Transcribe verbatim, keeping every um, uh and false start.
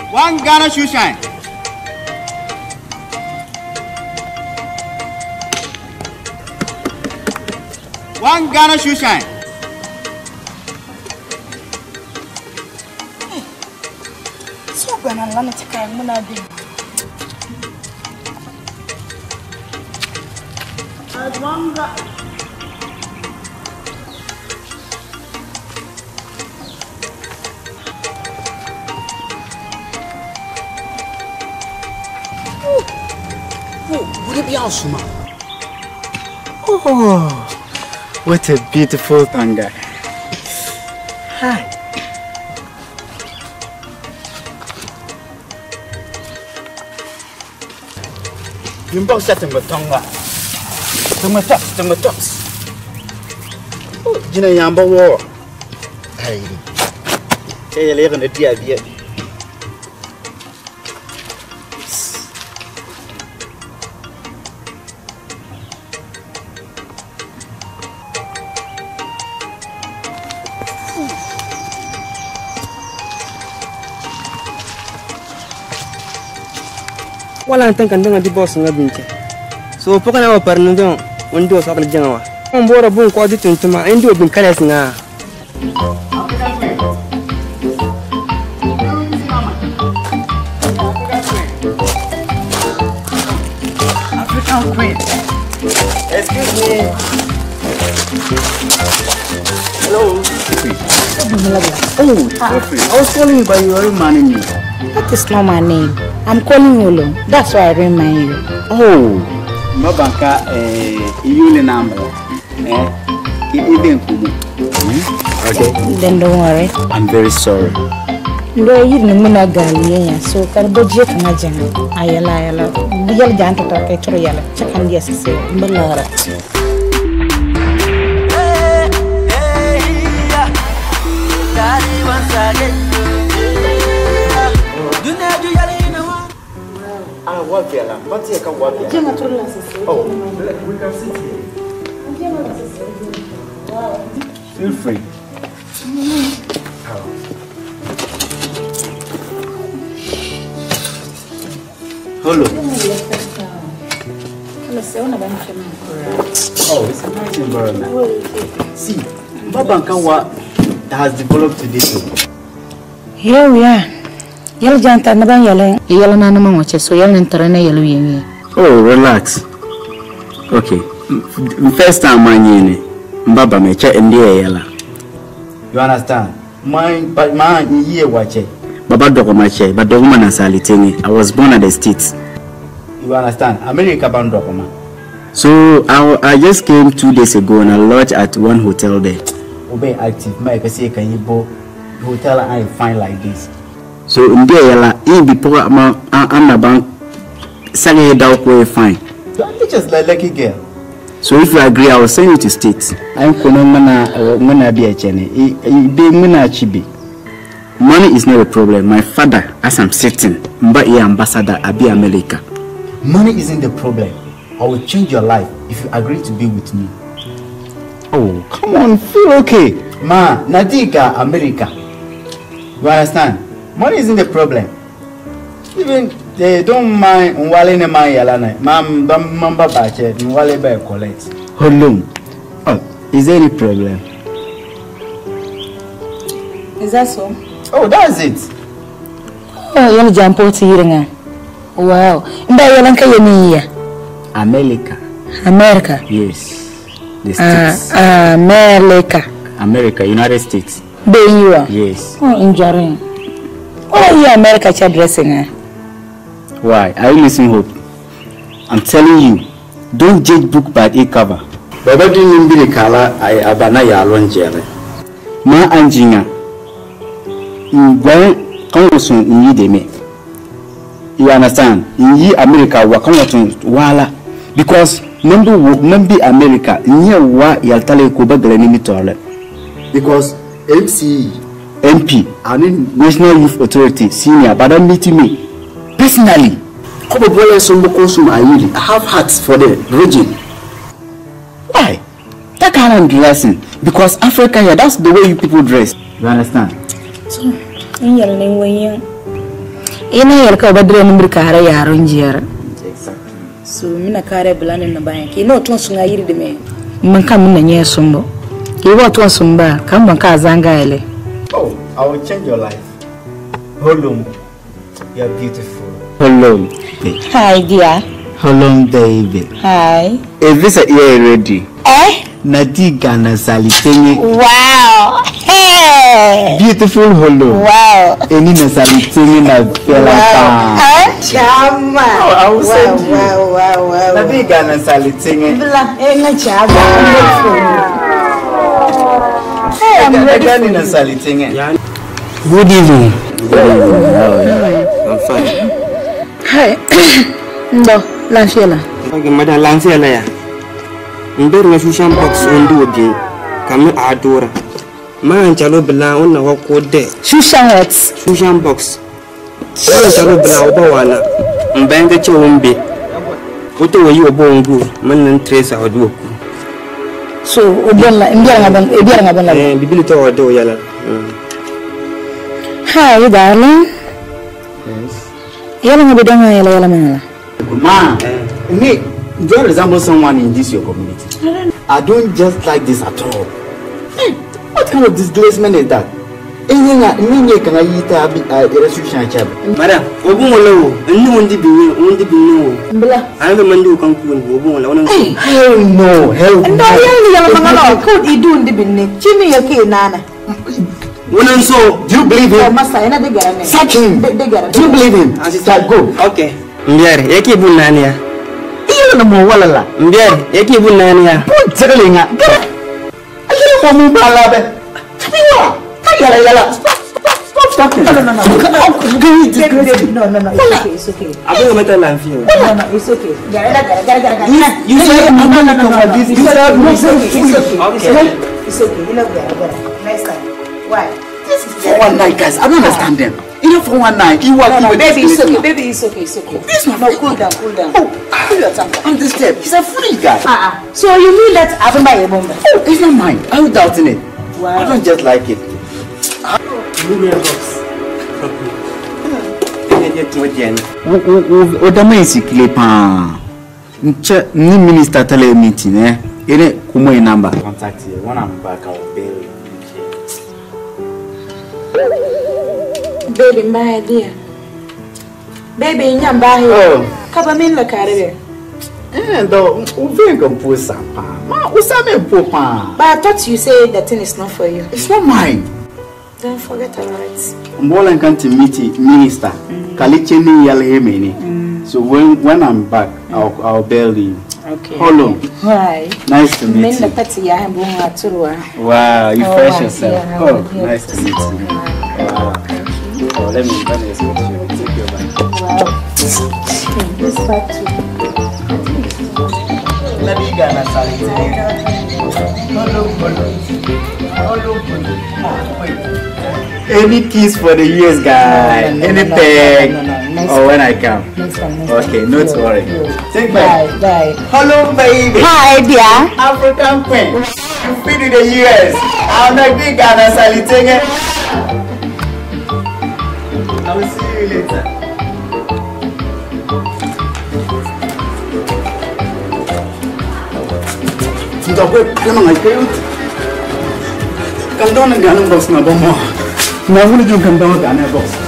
One Ghana shoe shine. One Ghana shoe shine. So when I learn to carry money, I wonder. Oh, would it be awesome? Oh. What a beautiful tanga. Hi. You both set him with tonga. Tonga tops, tonga tops. Oh, you know, Yamba war. Hey, say you live in the D I V. Wala tan kan dengan di boss ngabinche so poka na par no don on do so kala jangawa on bora bun ko di tuntuma indi obin kala singa African queen. Excuse me. Hello. Oh, Sophie. I was calling you by your man name. That is not my name. I'm calling you alone. That's why I remind you. Oh, Mabanka, eh, you number. Eh, even Kumu. Okay. Then don't worry. I'm very sorry. No, you didn't know Galia, so can budget imagine. Ayala, ayala. Biyal Jan to talk to Yala. Check and yes, say, Belara. Ah, what the hell? What's your come? What the hell? Oh, we can sit here. Feel free. Hello. Oh, it's a nice environment. See, Babankawa has developed to this one. Here we are. Yellow janta na bang yellow yellow na naman wache so yellow internet yellow yengi. Oh, relax. Okay. First time manyene mbaba mecha ndiye yela. You understand? Mine but mine here wache. Baba dogo mache, but dogo man asalitenge. I was born at the States. You understand? America bound dogo man. So I, I just came two days ago and I lodged at one hotel there. Obey active. My say can you go hotel I find like this. So in there yela in before I'm I'm na bank sale down way fine. Don't just like lucky girl. So if you agree I will send you to States. I'm kono mana mana bi echene. E be mana chibi. Money is not a problem. My father, as I'm sitting, mba e ambassador abi America. Money isn't the problem. I will change your life if you agree to be with me. Oh, come on, feel okay. Ma, Nadika, America. You understand? Money isn't the problem. Even they don't mind Nwale ne ma yalana. Mam bam mamba bache Nwale ba collect. Hold on. Oh, is there any problem? Is that so? Oh, that's it. Oh, you jump out here. Wow. Mba yalanka yeni America. America. Yes. The States. Uh, America. America, United States. Be you are. Yes. Oh, enjoying. Why are you America child dressing? Why? Are you missing hope? I'm telling you, don't judge book by its cover. Baba didn't be the color I abana ya lonjere. Ma anjinga. Ngwan kanwosun nyi de me. You understand? Nyi America wa kanwosun wala because number number America nyi wa yaltale ko bagale ni mitole. Because M C E M P I mean National Youth Authority senior but don't meet me personally. Kobo boy sombo konsum ayiri. I have hearts for the region. Why? That kind of dressing because Africa here, that's the way you people dress. You understand? So, in your language, ina yarka badre number kare yaron jiyar Exactly. so mina kare blanin na bayan ki no ton sun ayiri de me man kan mun nanye sumbo ki wa ton sumba kan ban ka zanga ele. Oh, I will change your life. Holum, you're beautiful. Holom. Hi dear. Holum, baby. Hi. Is this a ear ready? Eh? Nadiga na salitenge. Wow. Hey. Beautiful Holum. Wow. Eni na salitenge na fela pa. Eh? Chama. Oh, I will send you. Wow, wow, wow. Nadiga na salitenge. Bla, eh nga chama. Hey, I'm ready for na you. salitenge. Good evening. I'm fine. Hi. Ndo, la fiela. Okay, madam lancia la ya. Mber na shushan box undo obi. Kami adora. Ma chalo bla onna wako de. Shushan what? Shushan box. Ma chalo bla oba wala. Mbenge che umbe. Oto wo yi obo ngu. Man nan trace odo. So, obiala, mbiara ngabon, ebiara ngabon la. Eh, bibili to odo yala. Hi, darling. Yes. Yala ngabidanga yala yala manala. Ma, me, do you resemble someone in this your community? I don't just like this at all. Hey, what kind of displacement is that? Anything me can I eat a restriction chap? Madam, obu wala wo. Nni wondi bi wondi bi no. Mbla. Ana mandi ko kan ku obu wala wona. Hell no, hell no. Ndo yali yala manala ko idu ndi binne. Chimi yake nana. Wona so. Do you believe Oh, him? masa ina de garane. Sack him. De de garane. Do you believe him? Start go. Okay. Mbiere yake bun nani ya. Iyo na mo wala la. Mbiere yake bun nani ya. Put tselinga. Ayele mo mu bala be. Tabiwa. Yala yala. Stop, stop, stop, stop. No, no, no, no. No, no, no. It's okay, it's okay. Abu mata lafiya. No, no, it's okay. Gara, gara, gara, gara, gara. You say I'm no, no, no, no. this. It's You okay, said it's okay, it's okay. Okay. It's okay. You know, gara, gara. Next time. Why? This is for one night, guys. I don't understand them. Even for one night, you are No, no, even baby, it's okay. displacement. Baby, it's okay, it's okay. This one, No, cool down, cool down. Oh, Cool your temper. I'm disturbed. He's a free guy. Ah, ah. So you mean that I've been a bomb? Oh, it's not mine. I'm doubting it. Wow. I don't just like it. O da mai sikile pa. Nche ni minister tele meeting eh. Ene kumo e number. Contact you. When I'm back I'll bail you. Baby, my dear. Baby, nyamba he. Oh. Kaba min la karebe. Eh, do o vem com pusa pa. Ma, o sabe pa. But I thought you said that thing is not for you. It's not mine. Don't forget about it. Mbola kanti meeting minister. Kalicheni yale yemeni. So when when I'm back I'll I'll bail you. Okay. Hello. Hi. Nice to meet Min la you. pati ya hembu ngaturwa. Wow, you Oh, fresh wow. yourself. Yeah, Oh, yeah. nice to meet you. Wow. Oh, let me let me escort you. Take your bag. Wow. This part too. Nadiga na sali. Any kiss for the years, guy? No, no, no, Any no, peg? no, no, no, no. Next Or when I come? Next time, next Okay, time. not Yeah, worry. yeah. Take Bye, care. bye. Hello, baby. Hi, dear. African queen. You fit in the U S. I'm not big Ghana Sally. Take it. I will see you later. Sudah gue kenal aja yuk. Kalau nak Ghana box nak bawa, nak boleh juga bawa Ghana box.